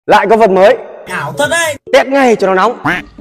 Lại có vật mới. Ảo thật đấy. Test ngay cho nó nóng.